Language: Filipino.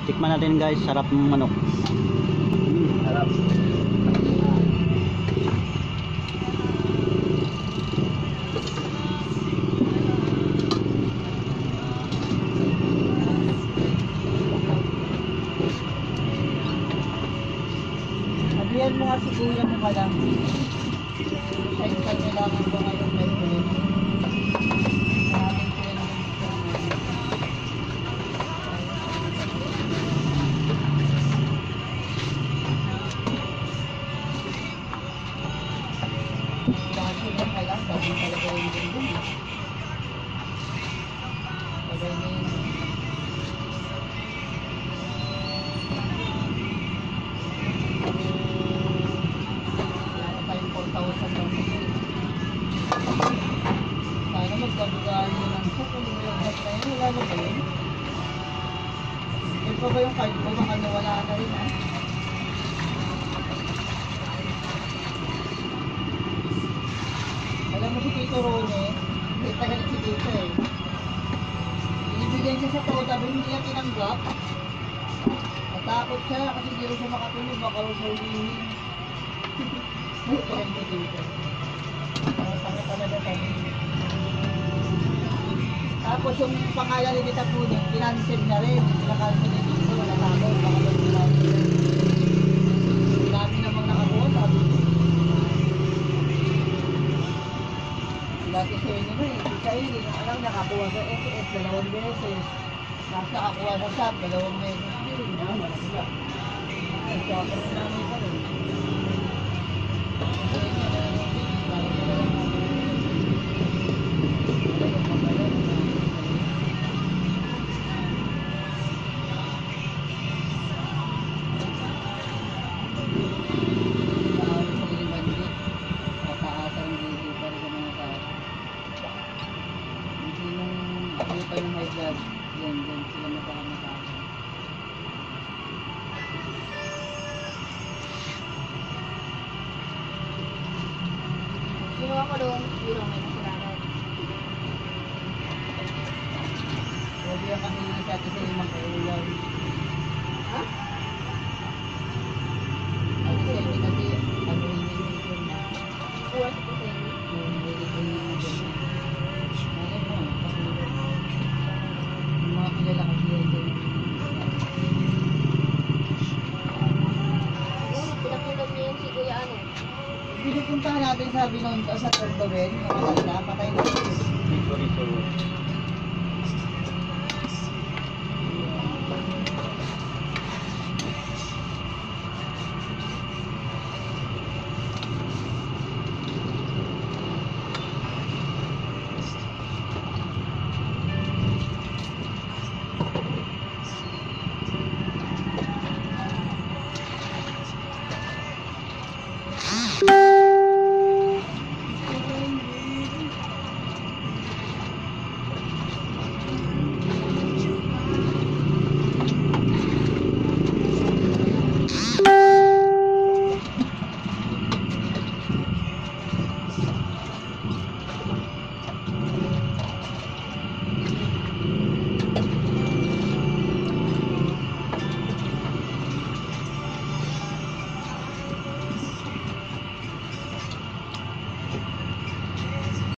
Tikman natin guys, sarap ng manok. Sarap. Sabihan mo nga si kuya mo pala. Sa isang kailangan ko ngayon may kulit. Maraming kuya naman ito. Bakit yun ang kailangan? Sabi talaga yung ganda. Sabay na yun. Sana magkabugaan mo ng sa kung nilagay na yun, wala na ba yun? Yun pa ba yung card ko? Baka nawala na rin ha? Alam mo si Tito Rone, hindi tagal si Tito eh. Binibigyan siya sa toda, pero hindi niya tinanggap. Natakot siya kasi hindi rin siya makatulog, baka rin siya humihin. Ay, tagal si Tito. Tanga talaga kami. Tapos yung pangalan ni Tita Puning, kinancel na rin. Kinakancel na dito, wala tao, baka lang kinancel. Dami namang nakakuha, sabi ko. Dati sa inyo na eh, si Kaili, yung alam nakakuha sa SS 2 beses. Tapos nakakuha sa SAP 2 beses din. Wala sila. Ay, kapag namin pa rin. Sa inyo na, yan sila makakamata. Sino ako doon? Sino may nasiranan? Huwag yung kanina sa atin sa imang kaulan. Ha? At sa inyo kasi, ano yung nilipon na. Kuha sa kusing. Yung nilipon na dyan. Alam mo, pasulog. Yung mga kilala kasi yan dyan. Siguro, pinakita niya yung si Kuya ano. Pinupuntahan natin sabi noon sa Tortowen, yung matanda, patay na. Victory Soul.